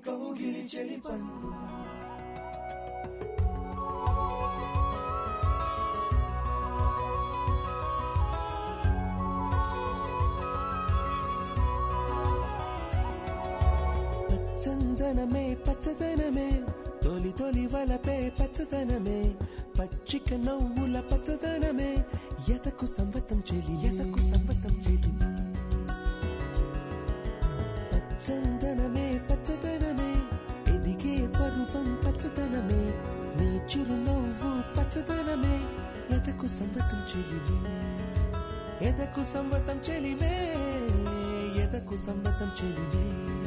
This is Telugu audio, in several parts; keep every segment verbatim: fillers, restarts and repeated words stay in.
కౌగిలి చెలి పన్ను పచ్చందనమే పచ్చదనమే తొలి తొలి వలపే పచ్చదనమే పచ్చిక నవ్వుల పచ్చదనమే ఎదకు సంవతం చెలి ఎదకు సంవతం చెలి పచ్చందనమే పచ్చదనమే ఎదిగే పరువం పచ్చదనమే నీ చిరునవ్వు పచ్చదనమే ఎదకు సంవతం చెలివే ఎదకు సంవతం చెలివే ఎదకు సంవతం చెలివే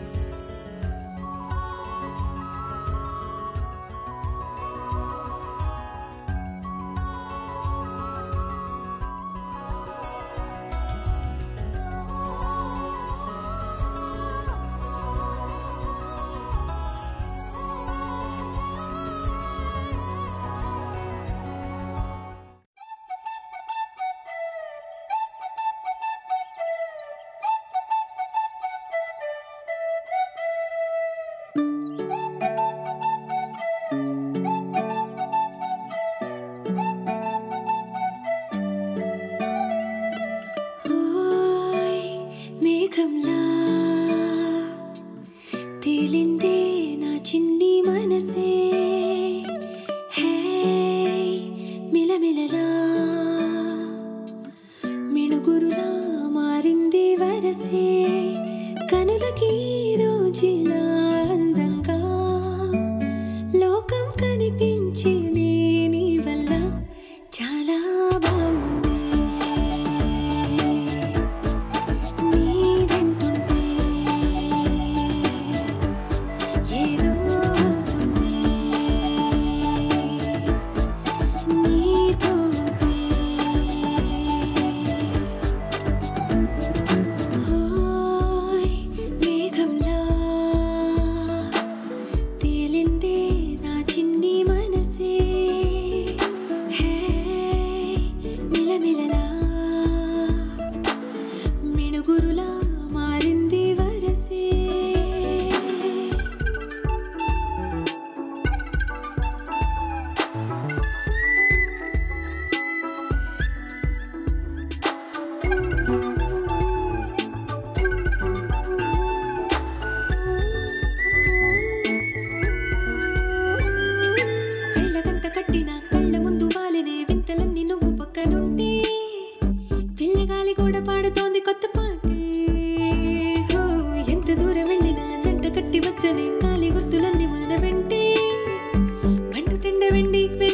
తేలిందే నా చిన్ని మనసే హే మిలమిలలా మిణుగురులా మారింది వరసే కనులకి రోజులా అందంగా లోకం కనిపించి నీ వల్ల చాలా బాగుంది మిణుగురులా మారింది వరసే కళ్ళగంత కట్టిన కళ్ళ ముందు వాలినే వింతలన్నీ నువ్వు పక్కనుంటే పిల్లగాలి కూడా పాడుతోంది కొత్త పాటే ఎంత దూరం వెళ్ళినా జంట కట్టి వచ్చని కాలి గుర్తులన్నీ మన వెంటే పండు టెండ వెండి